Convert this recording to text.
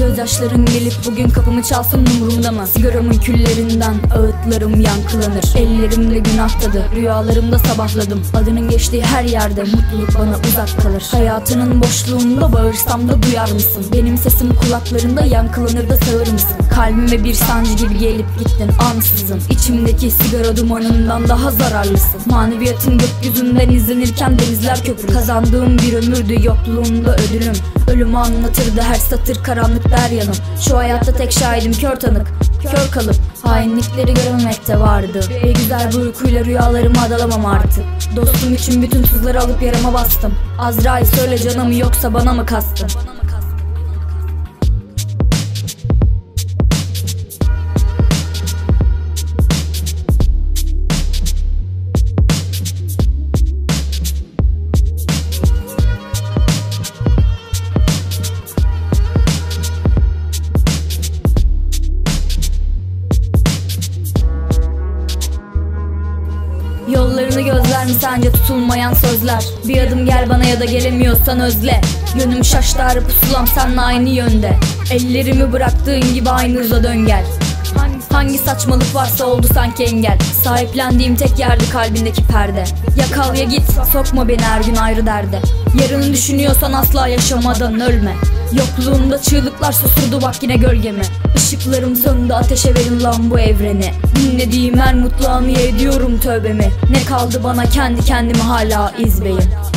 Gözyaşların gelip bugün kapımı çalsın umurumda mı? Sigaramın küllerinden ağıtlarım yankılanır. Ellerimde günah tadı, rüyalarımda sabahladım. Adının geçtiği her yerde mutluluk bana uzak kalır. Hayatının boşluğunda bağırsam da duyar mısın? Benim sesim kulaklarında yankılanır da sağır mısın? Kalbime bir sancı gibi gelip gittin ansızın. İçimdeki sigara dumanından daha zararlısın. Maneviyatın gökyüzünden izlenirken denizler köpürür. Kazandığım bir ömürdü, yokluğumda ödülüm. Ölümü anlatırdı her satır, karanlık der yanım. Şu hayatta tek şahidim kör tanık, kör kalıp hainlikleri görmemekte vardı. Ve güzel bu uykuyla rüyalarımı adalamam artık. Dostum için bütün tuzları alıp yarama bastım. Azrail söyle canımı yoksa bana mı kastın? Yollarını gözler mi sence tutulmayan sözler? Bir adım gel bana ya da gelemiyorsan özle. Yönüm şaştı ağrı pusulam seninle aynı yönde. Ellerimi bıraktığın gibi aynı hızla dön gel. Hangi saçmalık varsa oldu sanki engel. Sahiplendiğim tek yerdi kalbindeki perde. Ya kal ya git, sokma beni her gün ayrı derde. Yarını düşünüyorsan asla yaşamadan ölme. Yokluğumda çığlıklar susurdu bak yine gölgemi. Işıklarım söndü, ateşe verin lan bu evreni. Dinlediğim her mutlu anı ediyorum tövbemi. Ne kaldı bana, kendi kendime hala izbeyim.